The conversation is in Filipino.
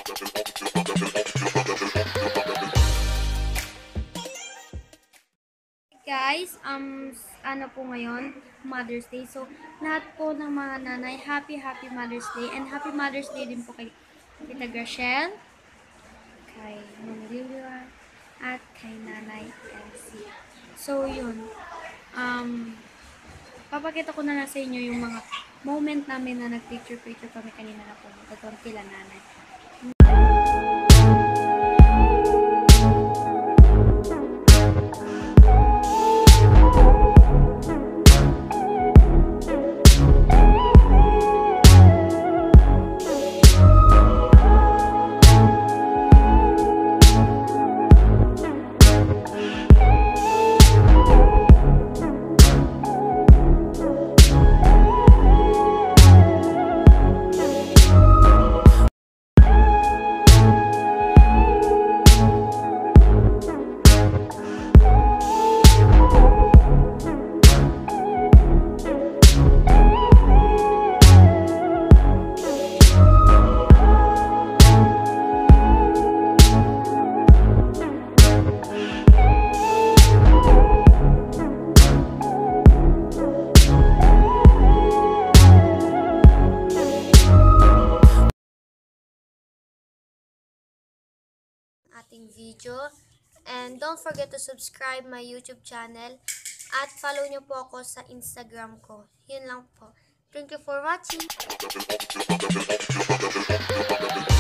Guys, ano po ngayon, Mother's Day. So, lahat po ng mga nanay, happy Mother's Day. And happy Mother's Day din po kay Tita Grachelle, kay Mami Lilia, at kay Nanay Elsie. So, yun. Papakita ko na lang sa inyo yung mga moment namin na nag-picture-picture kami kanina na pumunta doon kila nanay. Ating video, and don't forget to subscribe my YouTube channel at follow nyo po ako sa Instagram ko. Yun lang po. Thank you for watching.